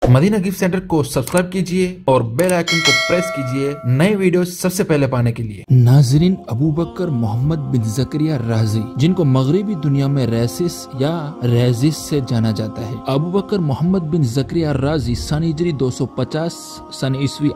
Medina gift centre को subscribe कीजिए और बेल आइकन को प्रेस कीजिए नए वीडियो सबसे पहले पाने के लिए। नाजरीन, अबू बकर मोहम्मद बिन जकरिया राजी, जिनको मगरबी दुनिया में रैसिस या रेजिस से जाना जाता है, अबू बकर मोहम्मद बिन जकरिया राजी सन हिजरी 250 सन ईस्वी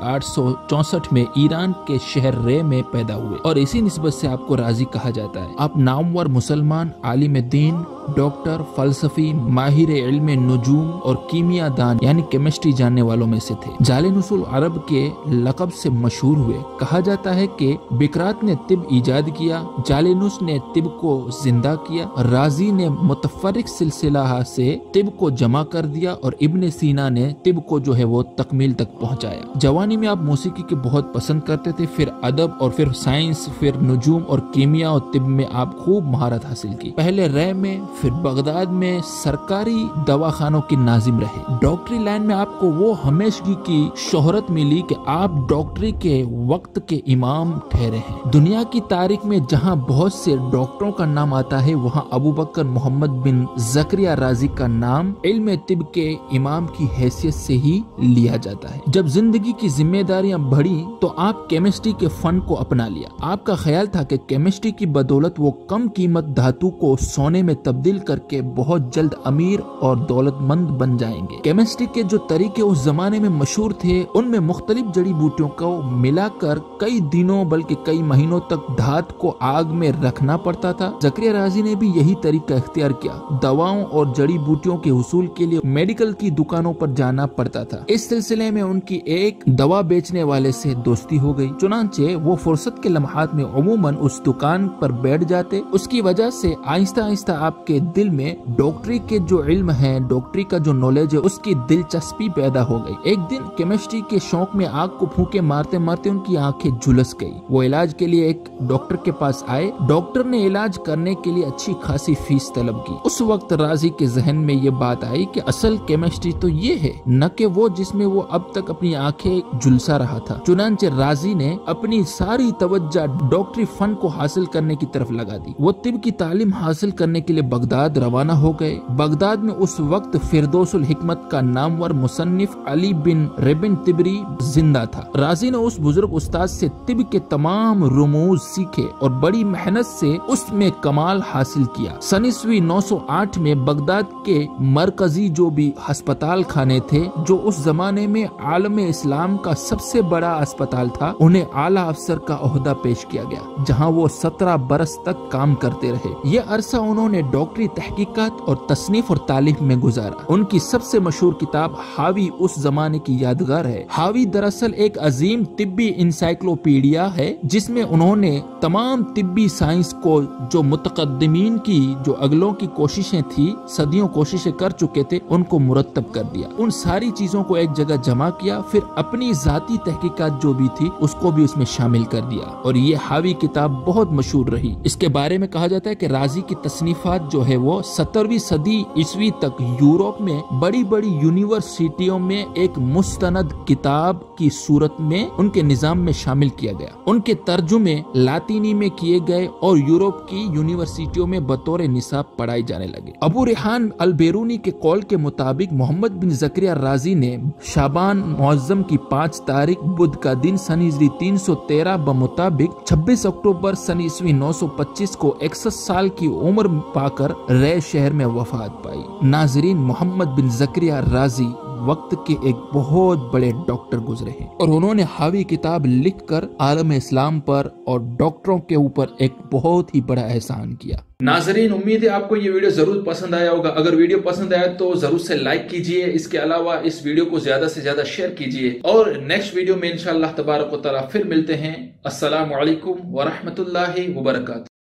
864 में ईरान के शहर रे में पैदा हुए और इसी निस्बत से आपको राजी कहा जाता है। आप नामवर मुसलमान, आलिम दीन, डॉक्टर, फलसफी, माहिर इल्म नुजूम और कीमिया दान यानी केमिस्ट्री जानने वालों में से थे। जालिनुसुल अरब के लक़ब से मशहूर हुए। कहा जाता है कि बिकरात ने तिब इजाद किया, जालिनुस ने तिब को जिंदा किया, राजी ने मुतफर्रिक सिलसिला से तिब को जमा कर दिया और इब्न सीना ने तिब को जो है वो तकमील तक पहुंचाया। जवानी में आप मौसीकी के बहुत पसंद करते थे, फिर अदब और फिर साइंस, फिर नुजूम और कीमिया और तिब में आप खूब महारत हासिल की। पहले रे में फिर बगदाद में सरकारी दवाखानों की नाजिम रहे। डॉक्टरी लाइन में आपको वो हमेशगी की शोहरत मिली कि आप डॉक्टरी के वक्त के इमाम ठहरे हैं। दुनिया की तारीख में जहां बहुत से डॉक्टरों का नाम आता है, वहां अबू बकर मोहम्मद बिन जकरिया राजी का नाम इल्म तिब के इमाम की हैसियत से ही लिया जाता है। जब जिंदगी की जिम्मेदारियां बढ़ी तो आप केमिस्ट्री के फन को अपना लिया। आपका ख्याल था कि केमिस्ट्री की बदौलत वो कम कीमत धातु को सोने में तब्दील करके बहुत जल्द अमीर और दौलतमंद बन जाएंगे। केमिस्ट्री के जो तरीके उस जमाने में मशहूर थे, उनमें मुख्तलिफ जड़ी बूटियों को मिलाकर कई दिनों बल्कि कई महीनों तक धात को आग में रखना पड़ता था। जकरिया राजी ने भी यही तरीका इख्तियार किया। दवाओं और जड़ी बूटियों के हुसूल के लिए मेडिकल की दुकानों पर जाना पड़ता था। इस सिलसिले में उनकी एक दवा बेचने वाले से दोस्ती हो गई। चुनांचे वो फुर्सत के लम्हात में अमूमन उस दुकान पर बैठ जाते। उसकी वजह से आहिस्ता आहिस्ता आपके दिल में डॉक्टरी के जो इल्म है, डॉक्टरी का जो नॉलेज है, उसकी दिलचस्पी पैदा हो गई। एक दिन केमिस्ट्री के शौक में आग को फूंके मारते मारते उनकी आंखें झुलस गई। वो इलाज के लिए एक डॉक्टर के पास आए। डॉक्टर ने इलाज करने के लिए अच्छी खासी फीस तलब की। उस वक्त राजी के जहन में ये बात आई कि असल केमिस्ट्री तो ये है, न कि वो जिसमें वो अब तक अपनी आंखें झुलसा रहा था। चुनांचे राजी ने अपनी सारी तवज्जो डॉक्टरी फन को हासिल करने की तरफ लगा दी। वो तिब की तालीम हासिल करने के लिए बगदाद रवाना हो गए। बगदाद में उस वक्त फिरदौसुल हिकमत का नामवर मुसन्निफ अली बिन रेबिन तिबरी जिंदा था। राजी ने उस बुजुर्ग उस्ताद से तिब के तमाम रुमूज सीखे और बड़ी मेहनत से उसमें कमाल हासिल किया। सन ईस्वी 908 में बगदाद के मरकजी जो भी अस्पताल खाने थे, जो उस जमाने में आलम इस्लाम का सबसे बड़ा अस्पताल था, उन्हें आला अफसर का ओहदा पेश किया गया, जहाँ वो 17 बरस तक काम करते रहे। ये अरसा उन्होंने डॉक्टरी तहकीकात और तसनीफ और तालीफ में गुजारा। उनकी सबसे मशहूर किताब हावी उस जमाने की यादगार है। हावी दरअसल एक अजीम तिब्बी इंसाइक्लोपीडिया है, जिसमें उन्होंने तमाम तिब्बी साइंस को, जो मुतकद्दिमीन की जो अगलों की कोशिशें थी, सदियों कोशिशें कर चुके थे, उनको मुरत्तब कर दिया। उन सारी चीजों को एक जगह जमा किया, फिर अपनी जाती तहकीकात जो भी थी उसको भी उसमें शामिल कर दिया और ये हावी किताब बहुत मशहूर रही। इसके बारे में कहा जाता है कि राजी की तसनीफात जो है वो 17वीं सदी ईस्वी तक यूरोप में बड़ी बड़ी यूनिवर्सिटियों में एक मुस्तनद किताब की सूरत में उनके निजाम में शामिल किया गया। उनके तर्जुमे लातीनी में किए गए और यूरोप की यूनिवर्सिटियों में बतौर निसाब पढ़ाई जाने लगे। अबू रेहान अल बेरूनी के कौल के मुताबिक मोहम्मद बिन जकरिया राजी ने शाबान मुअज्जम की 5 तारीख बुध का दिन सन हिजरी 313 बमुताबिक 26 अक्टूबर सन ईस्वी 925 को 61 साल की उम्र पाकर रे शहर में वफात पाई। नाजरीन, मोहम्मद बिन जकरिया राजी वक्त के एक बहुत बड़े डॉक्टर गुजरे हैं और उन्होंने हावी किताब लिखकर आलम इस्लाम पर और डॉक्टरों के ऊपर एक बहुत ही बड़ा एहसान किया। नाजरीन, उम्मीद है आपको ये वीडियो जरूर पसंद आया होगा। अगर वीडियो पसंद आया तो जरूर से लाइक कीजिए। इसके अलावा इस वीडियो को ज्यादा से ज्यादा शेयर कीजिए और नेक्स्ट वीडियो में इंशाअल्लाह तबारक व तआला फिर मिलते हैं। अस्सलामु अलैकुम व रहमतुल्लाहि व बरकातहू।